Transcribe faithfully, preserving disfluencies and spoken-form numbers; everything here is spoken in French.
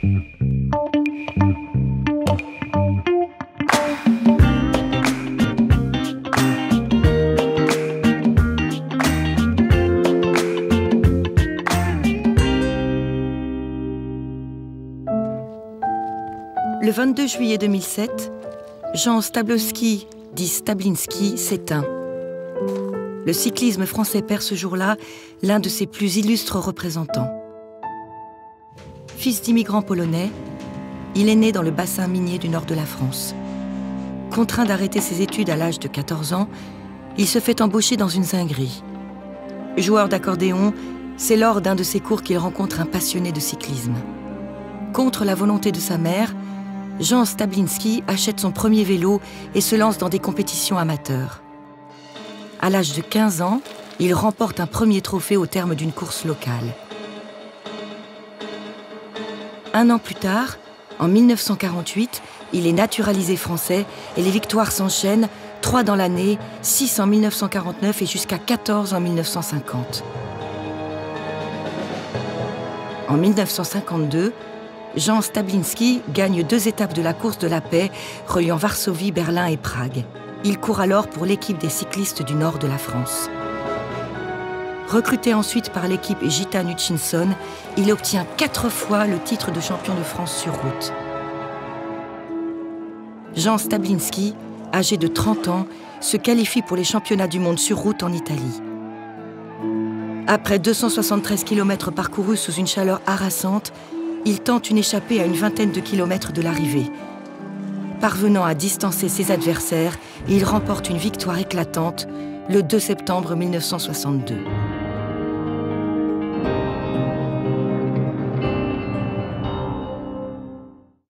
Le vingt-deux juillet deux mille sept, Jean Stablowski, dit Stablinski, s'éteint. Le cyclisme français perd ce jour-là l'un de ses plus illustres représentants. Fils d'immigrants polonais, il est né dans le bassin minier du nord de la France. Contraint d'arrêter ses études à l'âge de quatorze ans, il se fait embaucher dans une zinguerie. Joueur d'accordéon, c'est lors d'un de ses cours qu'il rencontre un passionné de cyclisme. Contre la volonté de sa mère, Jean Stablinski achète son premier vélo et se lance dans des compétitions amateurs. À l'âge de quinze ans, il remporte un premier trophée au terme d'une course locale. Un an plus tard, en mille neuf cent quarante-huit, il est naturalisé français et les victoires s'enchaînent, trois dans l'année, six en mille neuf cent quarante-neuf et jusqu'à quatorze en mille neuf cent cinquante. En mille neuf cent cinquante-deux, Jean Stablinski gagne deux étapes de la course de la paix reliant Varsovie, Berlin et Prague. Il court alors pour l'équipe des cyclistes du nord de la France. Recruté ensuite par l'équipe Gitane Hutchinson, il obtient quatre fois le titre de champion de France sur route. Jean Stablinski, âgé de trente ans, se qualifie pour les championnats du monde sur route en Italie. Après deux cent soixante-treize kilomètres parcourus sous une chaleur harassante, il tente une échappée à une vingtaine de kilomètres de l'arrivée. Parvenant à distancer ses adversaires, il remporte une victoire éclatante le deux septembre mille neuf cent soixante-deux.